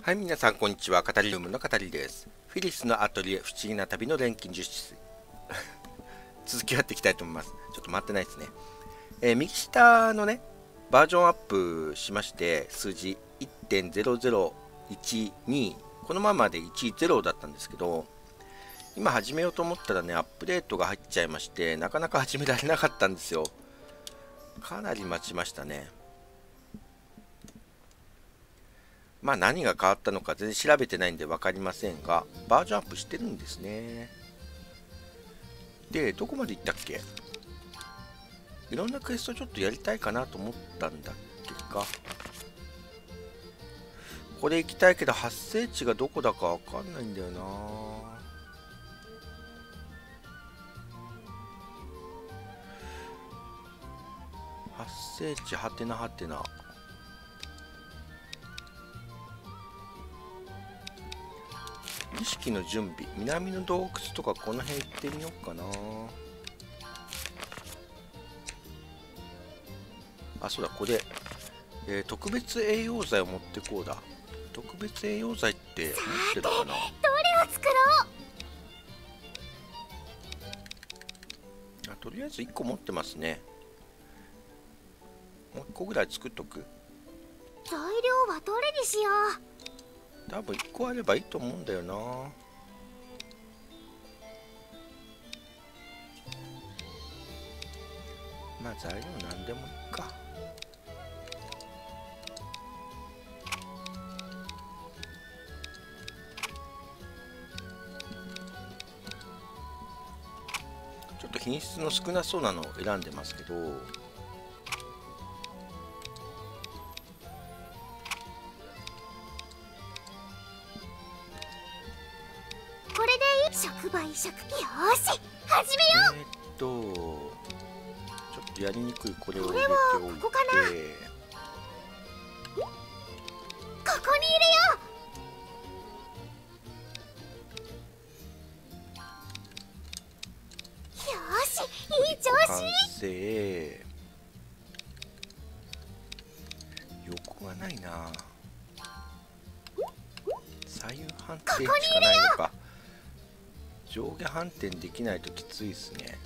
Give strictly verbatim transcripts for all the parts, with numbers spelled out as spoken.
はい、皆さんこんにちは。語りルームの語りです。フィリスのアトリエ不思議な旅の錬金術師続きやっていきたいと思います。ちょっと待ってないですね。えー右下のね、バージョンアップしまして、数字 いってんゼロゼロいちに、このままでいちじゅうだったんですけど、今始めようと思ったらね、アップデートが入っちゃいまして、なかなか始められなかったんですよ。かなり待ちましたね。まあ何が変わったのか全然調べてないんで分かりませんが、バージョンアップしてるんですね。で、どこまで行ったっけ？いろんなクエストちょっとやりたいかなと思ったんだっけか。これ行きたいけど発生地がどこだか分かんないんだよな。発生地はてなはてな。儀式の準備、南の洞窟とかこの辺行ってみようかな。あ、そうだ、これ、えー特別栄養剤を持ってこうだ。特別栄養剤って持ってるかな。 どれを作ろう。 あ、とりあえずいっこ持ってますね。もういっこぐらい作っとく。 材料はどれにしよう。 多分いっこあればいいと思うんだよな。まあ材料なんでもいいか。ちょっと品質の少なそうなのを選んでますけど、 これでいい。触媒食器。よし、始めよう。 えーっとちょっとやりにくいこれをこ入れてれはおいて、 ここかな。ここに入れよう。よし、いい調完子。 成。横がないな。左右反転しかないのか。上下反転できないときついですね。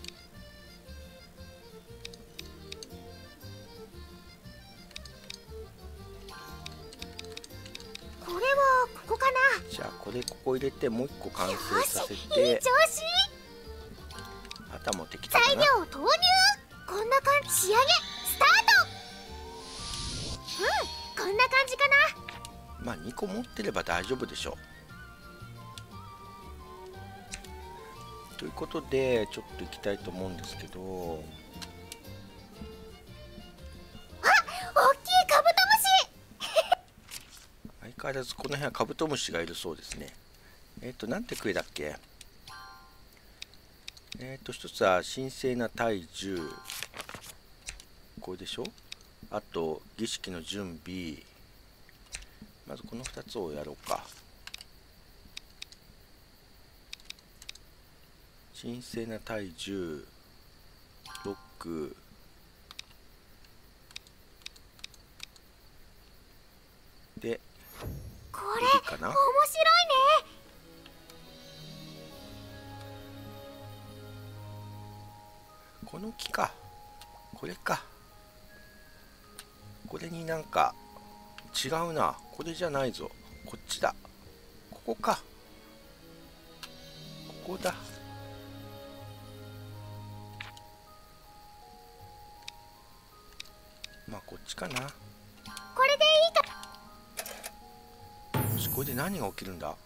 これはここかな。 じゃあこれここ入れてもう一個完成よさせし、いいて、 調子。 あとはもう適当材かな。 料を投入。こんな感じ。仕上げスタート。うん、こんな感じかな。 まあにこ持ってれば大丈夫でしょう。ということでちょっと行きたいと思うんですけど、 大きいカブトムシ。 相変わらずこの辺はカブトムシがいるそうですね。えっ、となんてクエだっけ。えっ、と一つは神聖な体重、これでしょ。あと儀式の準備。まずこのふたつをやろうか。神聖な体重ロックでこいれいかな。 面白いね。 この木か、これか。これになんか違うな。これじゃないぞ、こっちだ。ここか、ここだ。まあこっちかな。 これでいいか。 よし、これで何が起きるんだ。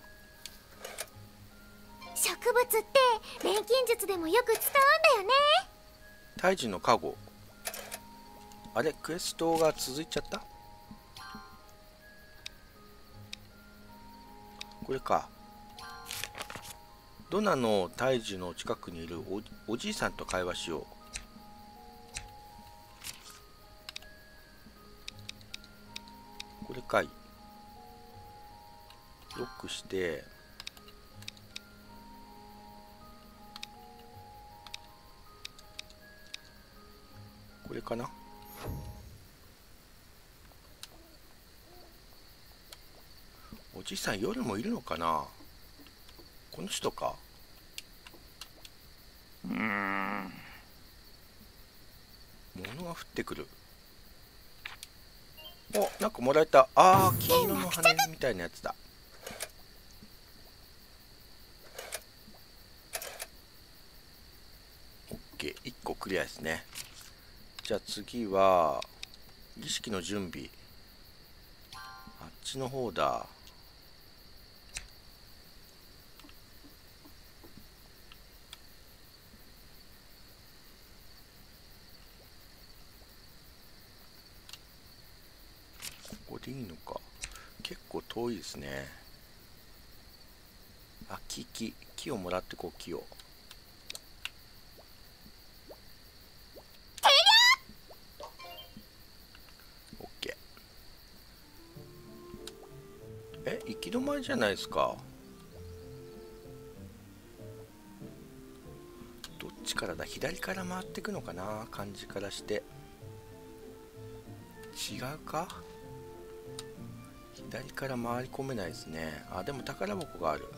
植物って錬金術でもよく使うんだよね。 胎児の加護。あれ、クエストが続いちゃった。これか。ドナの胎児の近くにいる お, おじいさんと会話しよう。これかい。ロックして、これかな。おおじさん夜もいるのかな。この人か。うーん、物が降ってくる。お、なんかもらえた。ああ、金色の羽みたいなやつだ。オッケー、いっこクリアですね。じゃあ次は儀式の準備。あっちの方だ。ここでいいのか。結構遠いですね。あ、木木木をもらってこう。木を。オッケー。え、行き止まりじゃないですか。どっちからだ。左から回っていくのかな、感じからして。違うか。左から回り込めないですね。あ、でも宝箱がある。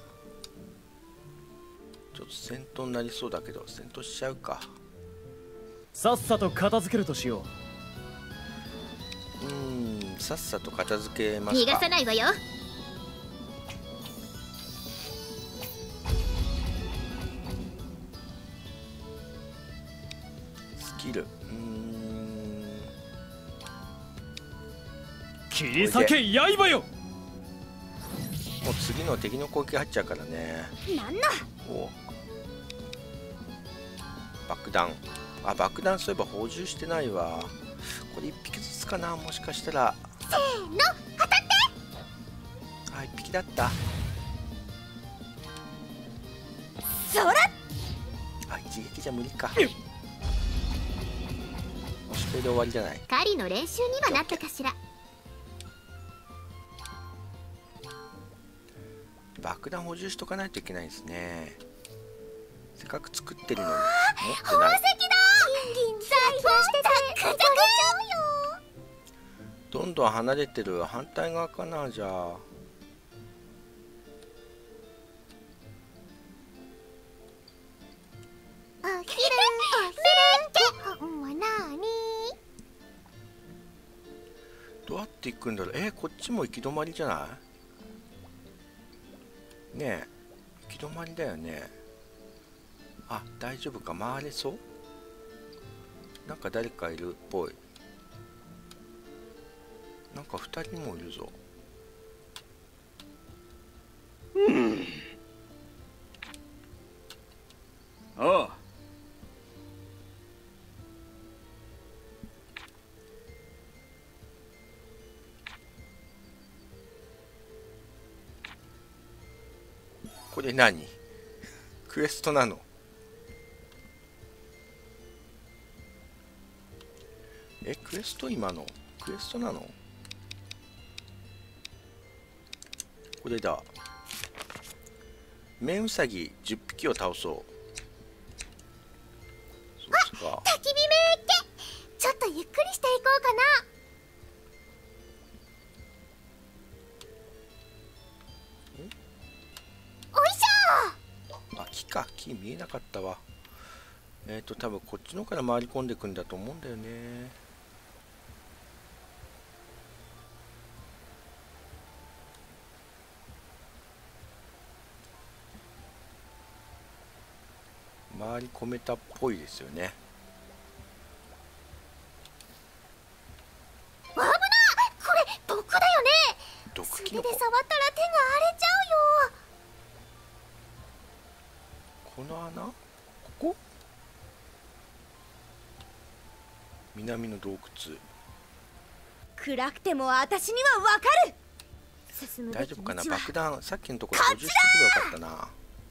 ちょっと戦闘になりそうだけど、戦闘しちゃうか。 さっさと片付けるとしようーん、さっさと片付けますか。 逃がさないわよ。 スキル、うーん、 切り裂け刃よ。 もう次の敵の攻撃入っちゃうからね。 なんな。 お、爆弾。あ、爆弾そういえば補充してないわ。これいっぴきずつかな、もしかしたら。 せーの、当たって。 あ、いっぴきだった。 そら。 あ、一撃じゃ無理か。押しこれで終わりじゃない。 狩りの練習にはなったかしら。 爆弾補充しとかないといけないですね。せっかく作ってるのに持ってない。 宝石だ。金銀財宝しててザクザクちゃうよ。 どんどん離れてる。反対側かな。じゃあおひるおひるって本はなに。 どうやって行くんだろう。えー、こっちも行き止まりじゃないねえ。行き止まりだよね。あ、大丈夫か。回れそう。なんか誰かいるっぽい。なんかふたりもいるぞ。 うんああ、 これ何クエストなの。え、クエスト今のクエストなの。これだ。メンウサギじゅっぴきを倒そう。そうですか。 焚き火めーけ。ちょっとゆっくりしていこうかな。おいしょー。 あ、木か。木見えなかったわ。えっと多分こっちのから回り込んでくんだと思うんだよね。回り込めたっぽいですよね。 危ない。これ毒だよね。素手で毒キノコ。 触ったら手が荒れちゃうよ。 この穴、ここ南の洞窟。 暗くても私にはわかる。進むべき大丈夫かな。 道は爆弾さっきのところ補充しておけばよかったな。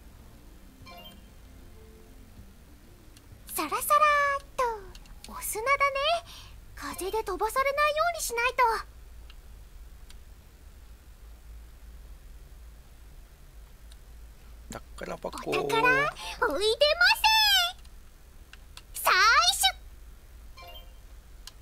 サラサラーっとお砂だね。風で飛ばされないようにしないと。 宝箱。 お宝おいでませ。最初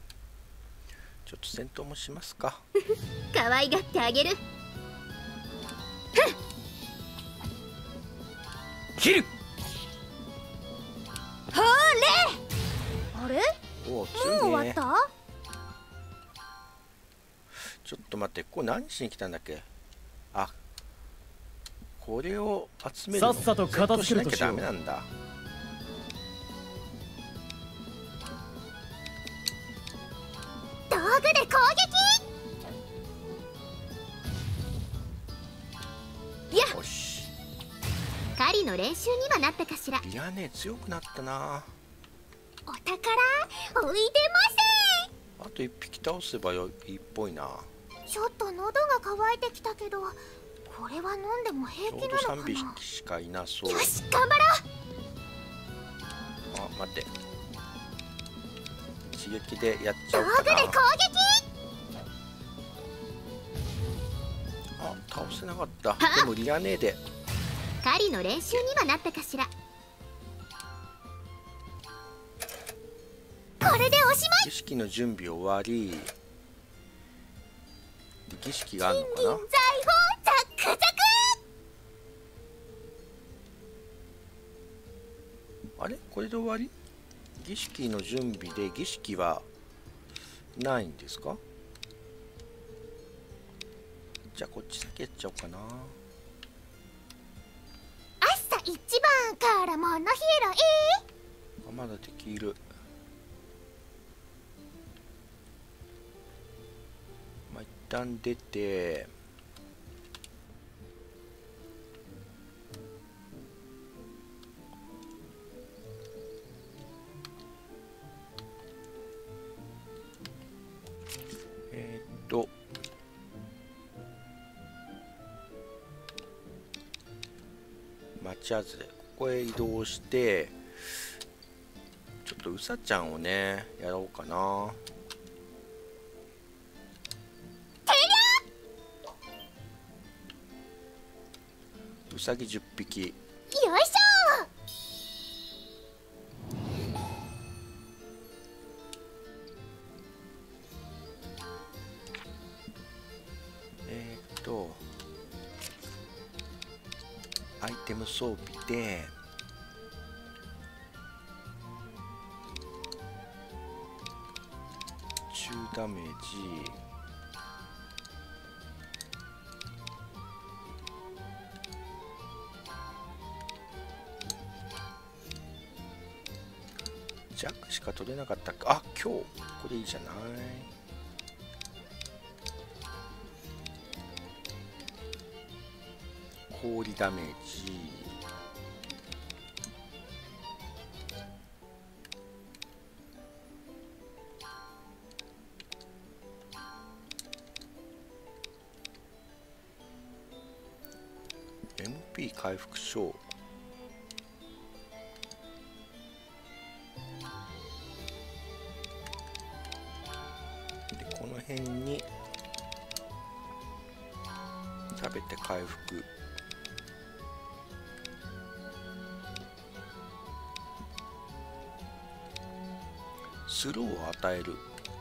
ちょっと戦闘もしますか。 可愛がってあげる。 切る。 ほーれ。あれ、 おお、 もうついね。 終わった？ ちょっと待って、ここ何しに来たんだっけ。あ、これを集めるのさっさと片付けるとしよう。 セットしなきゃダメなんだ。 道具で攻撃。やっ、 よし。 狩りの練習にはなったかしら。 いやね、強くなったな。 お宝おいでまあと一匹倒せばいいっぽいな。 せ。ちょっと喉が渇いてきたけど、これは飲んでも平ちょうど気なのかさんびきな。 しかいなそう。 よし、頑張ろあ、待って。一撃でやっちう。 ゃおうかな。 道具で攻撃。 あ、倒せなかった。でもリアネーで。 狩りの練習にはなったかしら。これでおしまい。 儀式の準備終わり。儀式があるのかな。 金銀財宝ザックザク。 あれ、これで終わり。儀式の準備で儀式はないんですか。じゃあこっち先やっちゃおうかな。 朝一番から物拾い。 あ、まだできる。まあ、一旦出て。えー、っと町外れ、ここへ移動して、ちょっとうさちゃんをねやろうかな。うさぎじゅっぴき。 よいしょ。 えー、っとアイテム装備で中ダメージ、弱しか取れなかったか。あ、今日これいいじゃない。氷ダメージ、エムピー 回復賞、でこの辺に食べて回復。スローを与える。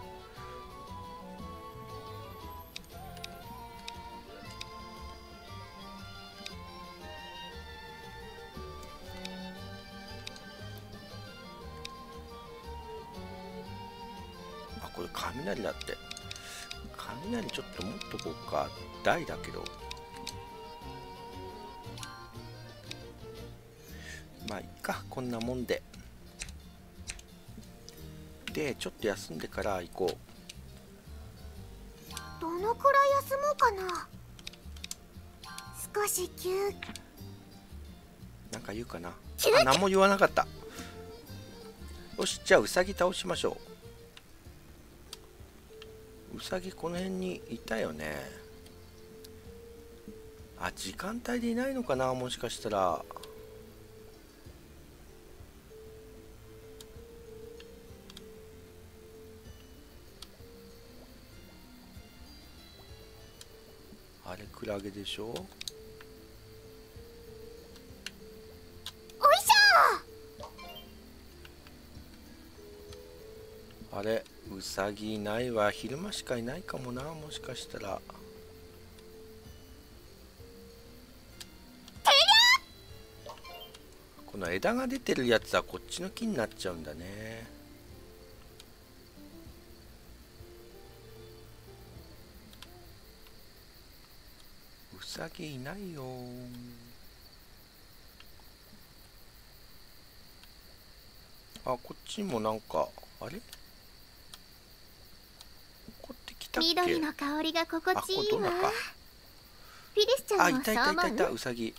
あ、これ雷だって。雷ちょっと持っとこうか。大だけどまあいいか、こんなもんで。でちょっと休んでから行こどのくらい休もうかな。少し休う。なんか言うかな。 休あ、何も言わなかった。よし、じゃあウサギ倒しましょう。ウサギこの辺にいたよね。あ、時間帯でいないのかな、もしかしたら。あれクラゲでしょ。 おいしょ。 あれウサギいないわ。昼間しかいないかもな、もしかしたら。 この枝が出てるやつはこっちの木になっちゃうんだね。ウサギいないよ。あ、こっちもなんかあれ、こってきたっけ。 緑の香りが心地いいわ。 あ、これどんなか。 フィリスちゃあ、 んもいたいたいたいた、 そう思う？ ウサギ。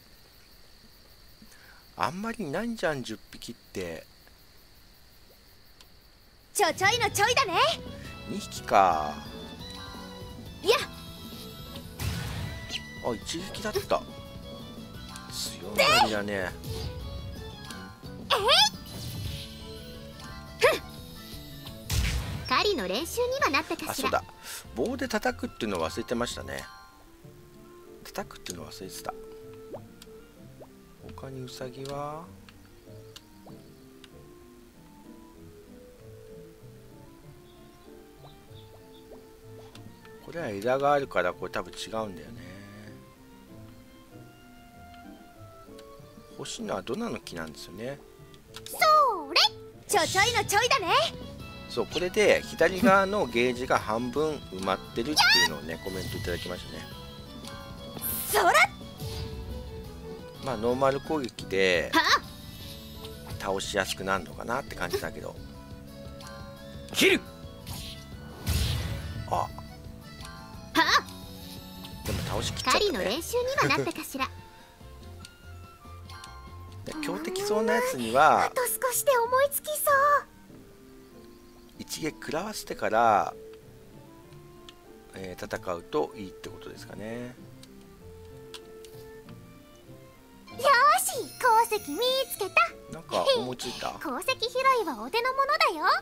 あんまりいないんじゃん、じゅっぴきって。 ちょちょいのちょいだね。 にひきか。 いや、 あ、一撃だった。強いなりだね。 狩りの練習にはなったかあ、 しら。 そうだ。棒で叩くっていうのを忘れてましたね。叩くっていうのを忘れてた。他にウサギはこれは枝があるからこれ多分違うんだよね。欲しいのはドナの木なんですよね。 それ、ちょちょいのちょいだね。 そう、これで左側のゲージが半分埋まってるっていうのをねコメントいただきましたね。 そら、 まあノーマル攻撃では倒しやすくなるのかなって感じだけど。 切る。 あ、 はでも倒しきっちゃった狩りのね。 練習にはなったかしら。 で強敵そうなやつにはあと少しで思いつきそう。 一撃食らわせてから、えー戦うといいってことですかね。 よーし、鉱石見つけた。 なんか思いついた。 鉱石拾いはお手の物だよ。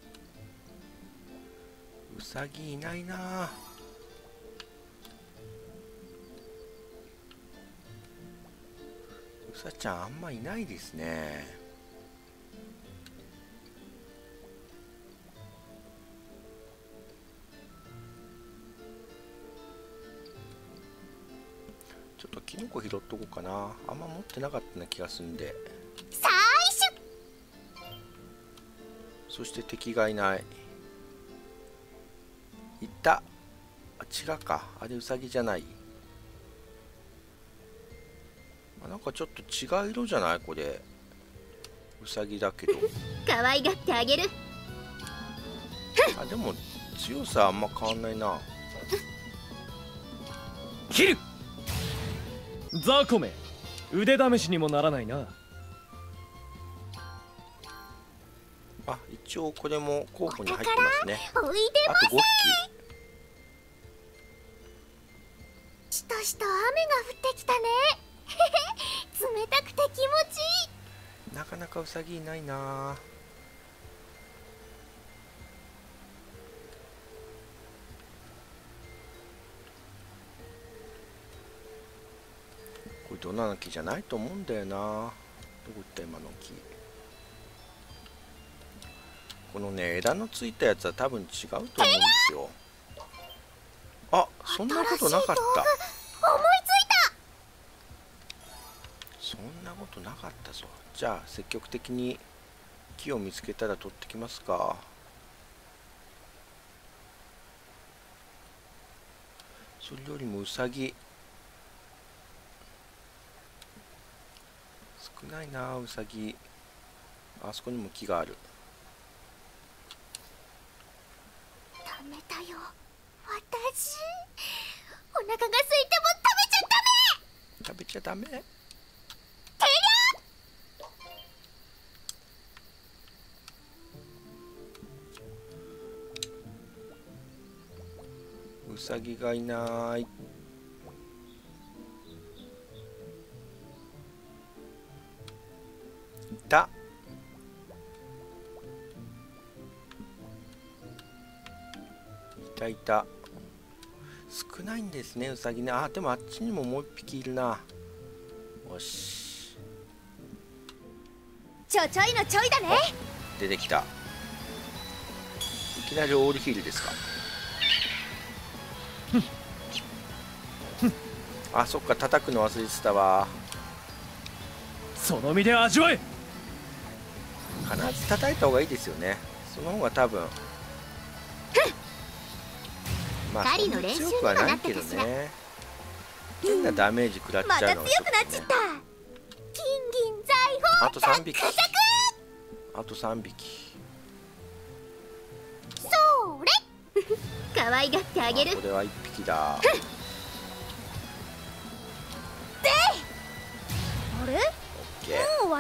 ウサギいないな。ウサちゃんあんまいないですね。ちょっとキノコ拾っとこうかな。あんま持ってなかったような気がするんで。 最初、 そして敵がいない。いた。あ、違うか。あれウサギじゃない。あ、なんかちょっと違う色じゃない、これ。ウサギだけど。 可愛がってあげる。 あ、でも強さあんま変わんないな。 切る。ザコメ、腕試しにもならないな。 あ、一応これも候補に入ってますね。 おいであまとごひしとしと雨が降ってきたね。冷たくて気持ちいい。 き。なかなかウサギいないな。これドナの木じゃないと思うんだよな。どこ行った今の木。このね枝のついたやつは多分違うと思うんですよ。あ、そんなことなかった。 思いついそんなことなかったぞ。じゃあ積極的に木を見つけたら取ってきますか。それよりもウサギ少ないな。ウサギあそこにも木がある。 た。ダメだよ、私。お腹が空いても食べちゃダメ。 食べちゃダメ。ウサギがいない。いた。いたいた。少ないんですねウサギね。あ、でもあっちにももう一匹いるな。よし、 ちょちょいのちょいだね。 出てきた。いきなりオールヒールですか。あ、そっか、叩くの忘れてたわ。 その身で味わえ。 必ず叩いた方がいいですよね。その方が多分まあそんな強くはないけどね。変なダメージ食らっちゃうのがちょっと、ね、 また強くなっちゃった。金銀財宝あとさんびき、あとさんびき。 それ可愛がってあげる。 これはいっぴきだ。 であれ、もう終わった。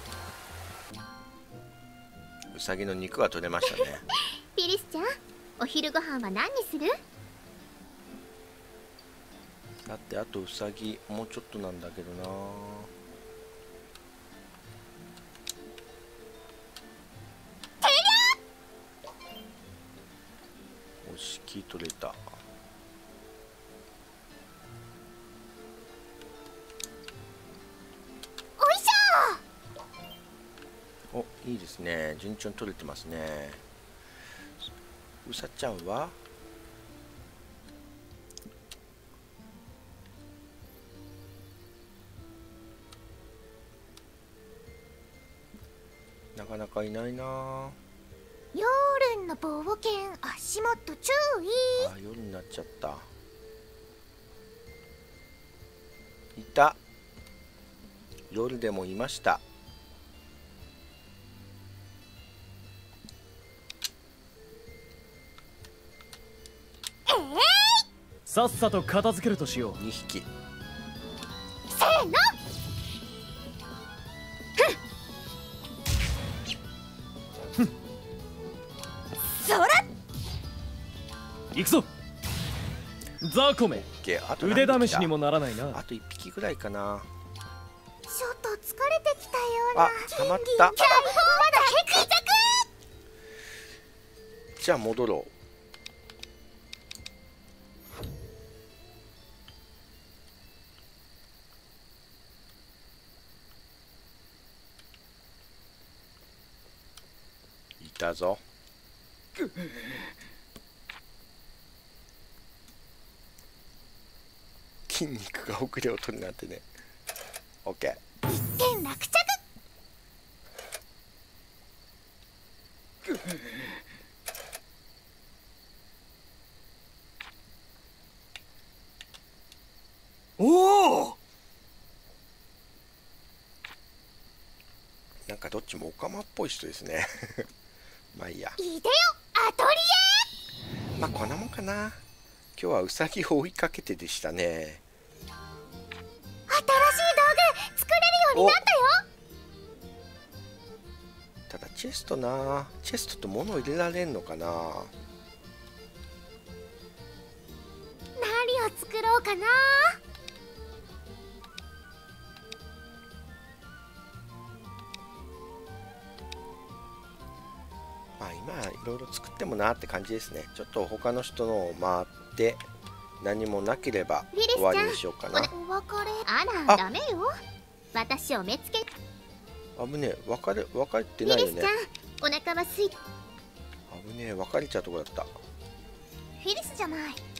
うさぎの肉は取れましたね。 フィリスちゃん、お昼ご飯は何にする？ だってあとうさぎもうちょっとなんだけどな。おしき取れた。 おいしょ。お、いいですね。順調に取れてますね。うさちゃんはなかなかいないな。 夜の冒険、足元注意。 あ、夜になっちゃった。いた。夜でもいました。 えー、 さっさと片付けるとしよう。 にひき。 せーの。そら行くぞザコメ。 あと腕試しにもならないな。 あといっぴきぐらいかな。 ちょっと疲れてきたような。 あ、たまった。 まだヘクザク。 じゃあ戻ろう。いたぞ。筋肉が遅れを取るなんてね。オッケー。 一件落着。 おお。 なんかどっちもオカマっぽい人ですね。まあいいや。 いでよアトリエ。 まあこんなもんかな。今日はウサギを追いかけてでしたね。 新しい道具作れるようになったよ。 ただチェストな、チェストって物を入れられんのかな。 何を作ろうかな。 まあ今いろいろ作ってもなって感じですね。ちょっと他の人のを回って何もなければ終わりにしようかな。 お別れ。あらあダメよ。私を目つけ。 危ねえ、別れ別れてないよね。 フィリスちゃん、お腹はすい。 危ねえ、別れちゃうとこだった。 フィリスじゃない。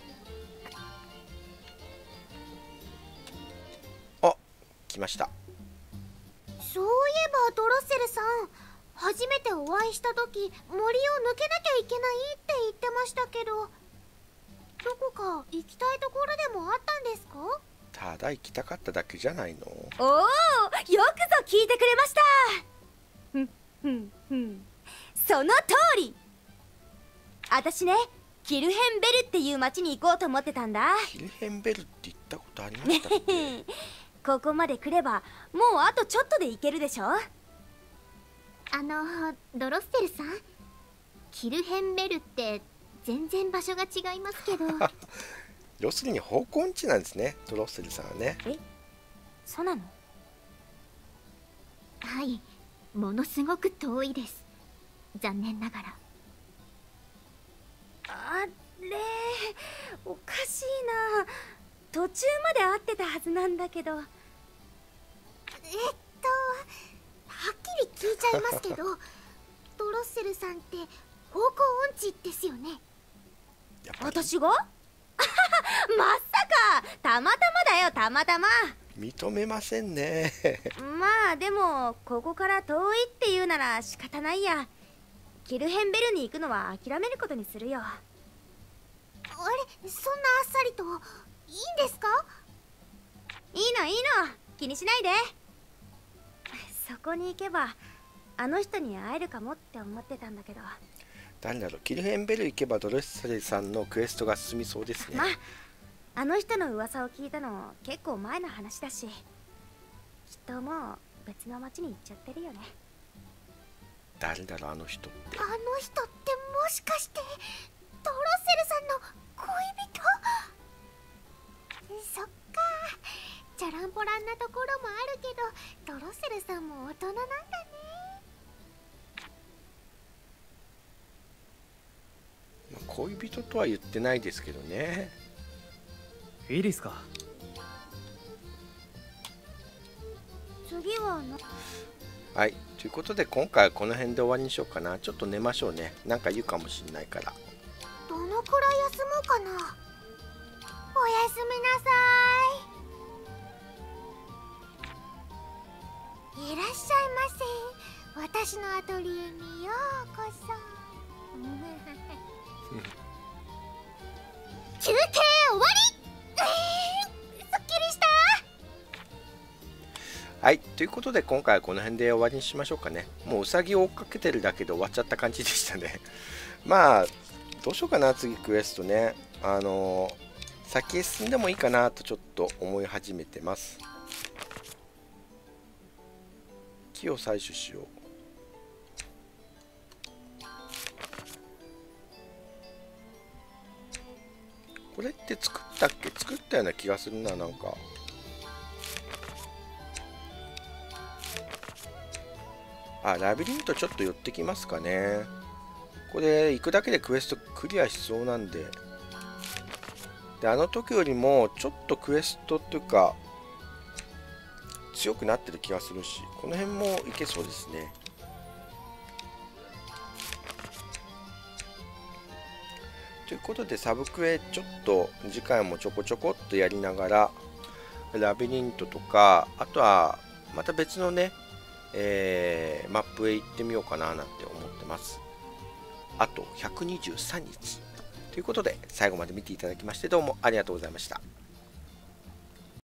あ、来ました。 そういえばドロッセルさん、初めてお会いした時森を抜けなきゃいけないって言ってましたけど、どこか行きたいところでもあったんですか？ ただ行きたかっただけじゃないの。 おお、よくぞ聞いてくれました。ふんふんふん、その通り。私ね、キルヘンベルっていう町に行こうと思ってたんだ。 キルヘンベルって言ったことありましたっけ？ ここまで来ればもうあとちょっとで行けるでしょ。 あのドロッセルさん、キルヘンベルって全然場所が違いますけど。 要するに方向音痴なんですね、ドロッセルさんはね。 え、そうなの？ はい、ものすごく遠いです。残念ながら。 あれ、おかしいな。途中まで会ってたはずなんだけど。 えっとはっきり聞いちゃいますけど、ドロッセルさんって方向音痴ですよね。 やっぱり私がまさかたまたまだよ、たまたま。 認めませんね。 まあでもここから遠いっていうなら仕方ないや。キルヘンベルに行くのは諦めることにするよ。 あれ、そんなあっさりといいんですか？ いいのいいの、気にしないで。そこに行けばあの人に会えるかもって思ってたんだけど。 誰だろう。キルヘンベル行けばドレッサレさんのクエストが進みそうですね。 まああの人の噂を聞いたの結構前の話だし、きっともう別の町に行っちゃってるよね。 誰だろう、あの人って。 あの人ってもしかしてドロッセルさんの恋人？そっか、チャランポランなところもあるけど、ドロッセルさんも大人なんだね。 まあ恋人とは言ってないですけどね。 フィリスか。 次はな。 はい、ということで今回はこの辺で終わりにしようかな。ちょっと寝ましょうね。なんか言うかもしんないから。 どのくらい休もうかな。おやすみなさい。いらっしゃいませ。私のアトリエにようこそ。休憩終わり。えー、すっきりした。 はい、ということで今回はこの辺で終わりにしましょうかね。もうウサギを追っかけてるだけで終わっちゃった感じでしたね。まあどうしようかな、次クエストね。あのー、先へ進んでもいいかなとちょっと思い始めてます。木を採取しよう。これって作ったっけ？作ったような気がするな、なんか。あ、ラビリントちょっと寄ってきますかね。これ行くだけでクエストクリアしそうなんで。で、あの時よりもちょっとクエストっていうか強くなってる気がするし、この辺もいけそうですね。ということでサブクエちょっと次回もちょこちょこっとやりながらラビリントとか、あとはまた別のね、えー、マップへ行ってみようかななんて思ってます。あとひゃくにじゅうさんにちということで最後まで見ていただきましてどうもありがとうございました。